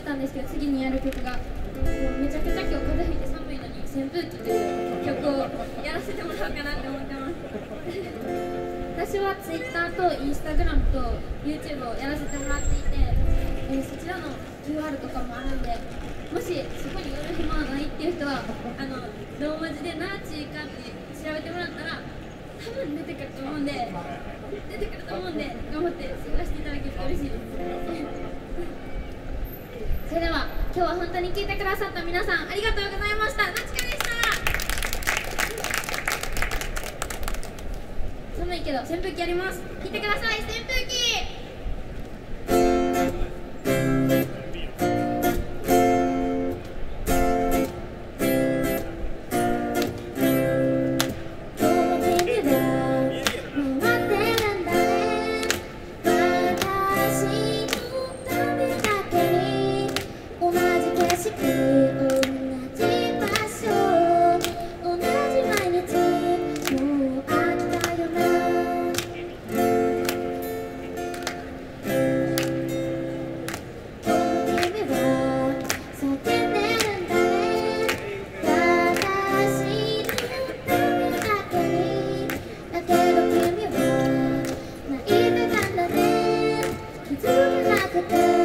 たんですけど、次にやる曲がもうめちゃくちゃ今日風邪ひいて寒いのに扇風機っていう曲をやらせてもらおうかなって思ってます。私は Twitter と Instagram と YouTube をやらせてもらっていて、そちらの QR とかもあるんで、もしそこに寄る暇がないっていう人はローマ字でナーチーかって調べてもらったら多分出てくると思うんで頑張って探していただけると嬉しいですそれでは今日は本当に聞いてくださった皆さんありがとうございました。なちかでした。寒いけど扇風機やります。聞いてください。扇風機気づけなくて